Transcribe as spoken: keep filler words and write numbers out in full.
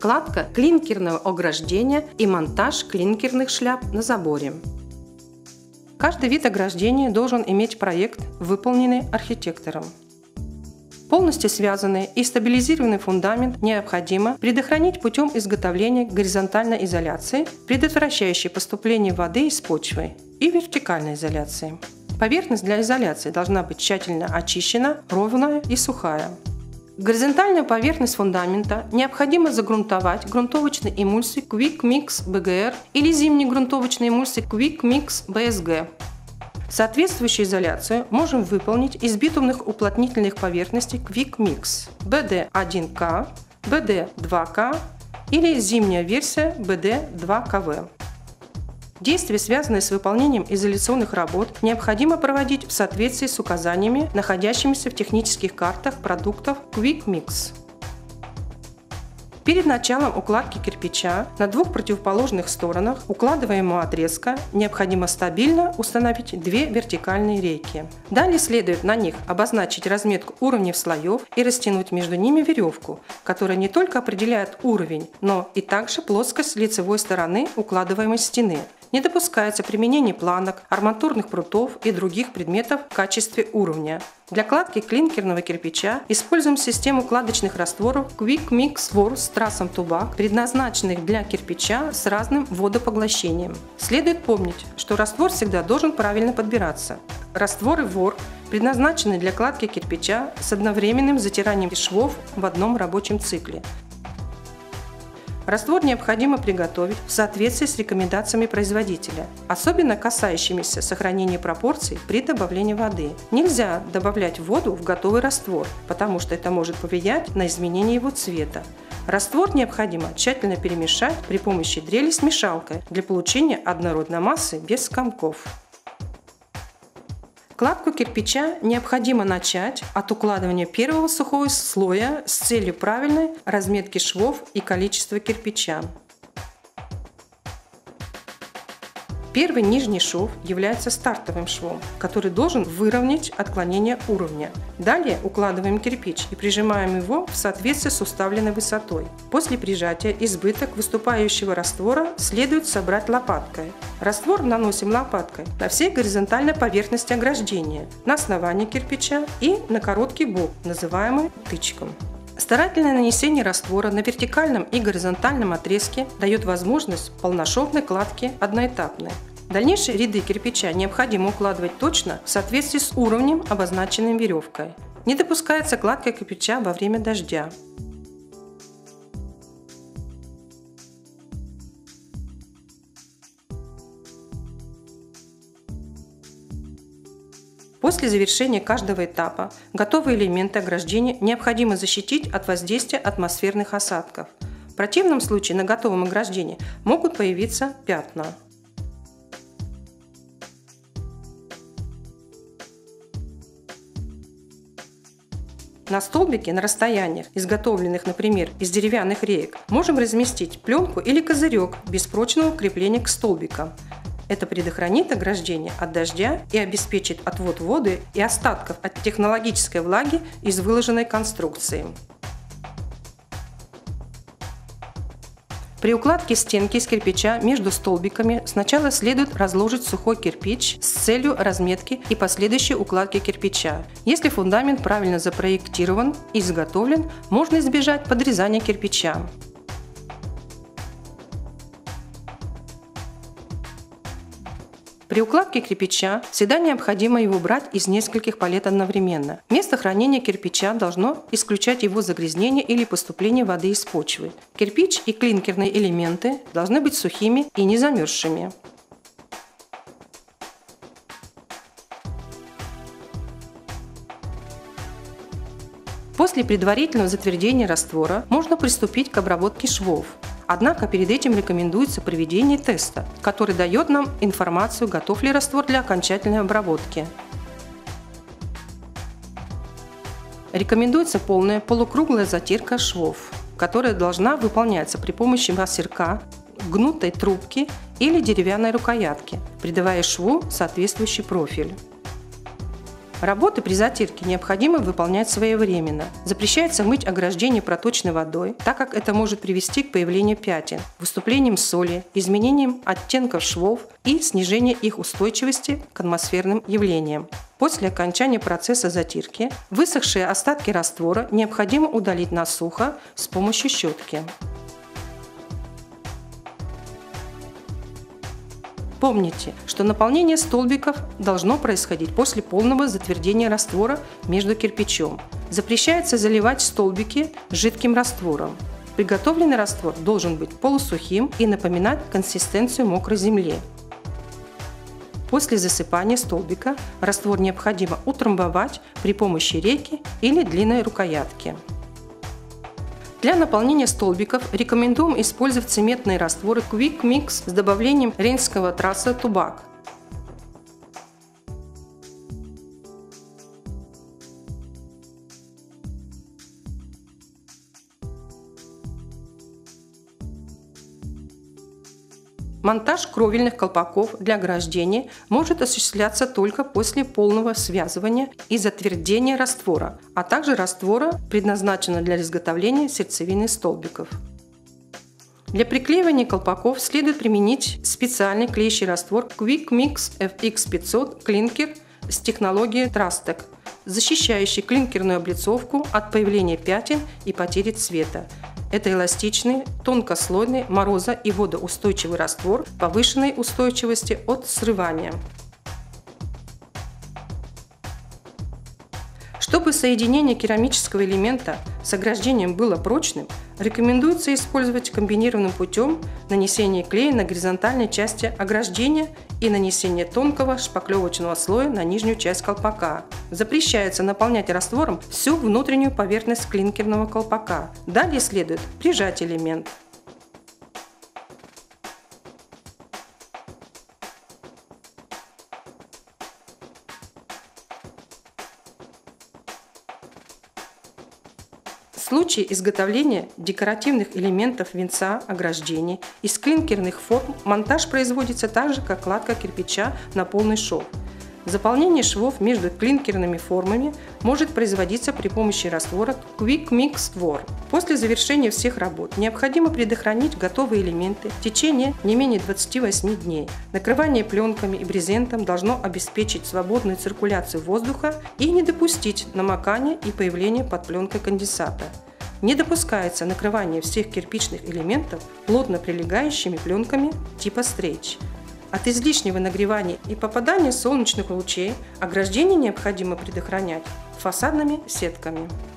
кладка клинкерного ограждения и монтаж клинкерных шляп на заборе. Каждый вид ограждения должен иметь проект, выполненный архитектором. Полностью связанный и стабилизированный фундамент необходимо предохранить путем изготовления горизонтальной изоляции, предотвращающей поступление воды из почвы, и вертикальной изоляции. Поверхность для изоляции должна быть тщательно очищена, ровная и сухая. Горизонтальную поверхность фундамента необходимо загрунтовать грунтовочной эмульсией Quick Mix би джи ар или зимней грунтовочной эмульсией Quick Mix би эс джи. Соответствующую изоляцию можем выполнить из битумных уплотнительных поверхностей Quick Mix би ди один ка, би ди два ка или зимняя версия би ди два ка ви. Действия, связанные с выполнением изоляционных работ, необходимо проводить в соответствии с указаниями, находящимися в технических картах продуктов Quick Mix. Перед началом укладки кирпича на двух противоположных сторонах укладываемого отрезка необходимо стабильно установить две вертикальные рейки. Далее следует на них обозначить разметку уровней слоев и растянуть между ними веревку, которая не только определяет уровень, но и также плоскость лицевой стороны укладываемой стены. Не допускается применение планок, арматурных прутов и других предметов в качестве уровня. Для кладки клинкерного кирпича используем систему кладочных растворов Quick Mix вор с трассом Tubac, предназначенных для кирпича с разным водопоглощением. Следует помнить, что раствор всегда должен правильно подбираться. Растворы вор предназначены для кладки кирпича с одновременным затиранием швов в одном рабочем цикле. Раствор необходимо приготовить в соответствии с рекомендациями производителя, особенно касающимися сохранения пропорций при добавлении воды. Нельзя добавлять воду в готовый раствор, потому что это может повлиять на изменение его цвета. Раствор необходимо тщательно перемешать при помощи дрели с мешалкой для получения однородной массы без комков. Кладку кирпича необходимо начать от укладывания первого сухого слоя с целью правильной разметки швов и количества кирпича. Первый нижний шов является стартовым швом, который должен выровнять отклонение уровня. Далее укладываем кирпич и прижимаем его в соответствии с уставленной высотой. После прижатия избыток выступающего раствора следует собрать лопаткой. Раствор наносим лопаткой на всей горизонтальной поверхности ограждения, на основании кирпича и на короткий бок, называемый тычком. Старательное нанесение раствора на вертикальном и горизонтальном отрезке дает возможность полношовной кладки одноэтапной. Дальнейшие ряды кирпича необходимо укладывать точно в соответствии с уровнем, обозначенным веревкой. Не допускается кладка кирпича во время дождя. После завершения каждого этапа готовые элементы ограждения необходимо защитить от воздействия атмосферных осадков. В противном случае на готовом ограждении могут появиться пятна. На столбике на расстояниях, изготовленных, например, из деревянных реек, можем разместить пленку или козырек без прочного крепления к столбикам. Это предохранит ограждение от дождя и обеспечит отвод воды и остатков от технологической влаги из выложенной конструкции. При укладке стенки из кирпича между столбиками сначала следует разложить сухой кирпич с целью разметки и последующей укладки кирпича. Если фундамент правильно запроектирован и изготовлен, можно избежать подрезания кирпича. При укладке кирпича всегда необходимо его брать из нескольких палет одновременно. Место хранения кирпича должно исключать его загрязнение или поступление воды из почвы. Кирпич и клинкерные элементы должны быть сухими и не замерзшими. После предварительного затвердения раствора можно приступить к обработке швов. Однако перед этим рекомендуется проведение теста, который дает нам информацию, готов ли раствор для окончательной обработки. Рекомендуется полная полукруглая затирка швов, которая должна выполняться при помощи массерка, гнутой трубки или деревянной рукоятки, придавая шву соответствующий профиль. Работы при затирке необходимо выполнять своевременно. Запрещается мыть ограждение проточной водой, так как это может привести к появлению пятен, выступлениям соли, изменениям оттенков швов и снижению их устойчивости к атмосферным явлениям. После окончания процесса затирки высохшие остатки раствора необходимо удалить на сухо с помощью щетки. Помните, что наполнение столбиков должно происходить после полного затвердения раствора между кирпичом. Запрещается заливать столбики жидким раствором. Приготовленный раствор должен быть полусухим и напоминать консистенцию мокрой земли. После засыпания столбика раствор необходимо утрамбовать при помощи рейки или длинной рукоятки. Для наполнения столбиков рекомендуем использовать цементные растворы Quick Mix с добавлением рейнского трасса Тубак. Монтаж кровельных колпаков для ограждения может осуществляться только после полного связывания и затвердения раствора, а также раствора, предназначенного для изготовления сердцевины столбиков. Для приклеивания колпаков следует применить специальный клеящий раствор Quick Mix эф икс пятьсот Clinker с технологией Trastec, защищающий клинкерную облицовку от появления пятен и потери цвета. Это эластичный, тонкослойный, морозо- и водоустойчивый раствор повышенной устойчивости от срывания. Чтобы соединение керамического элемента с ограждением было прочным, рекомендуется использовать комбинированным путем нанесение клея на горизонтальной части ограждения и нанесение тонкого шпаклевочного слоя на нижнюю часть колпака. Запрещается наполнять раствором всю внутреннюю поверхность клинкерного колпака. Далее следует прижать элемент. В случае изготовления декоративных элементов венца ограждений из клинкерных форм монтаж производится так же, как кладка кирпича на полный шов. Заполнение швов между клинкерными формами может производиться при помощи раствора Quick Mix War. После завершения всех работ необходимо предохранить готовые элементы в течение не менее двадцати восьми дней. Накрывание пленками и брезентом должно обеспечить свободную циркуляцию воздуха и не допустить намокания и появления под пленкой конденсата. Не допускается накрывание всех кирпичных элементов плотно прилегающими пленками типа стрейч. От излишнего нагревания и попадания солнечных лучей ограждение необходимо предохранять фасадными сетками.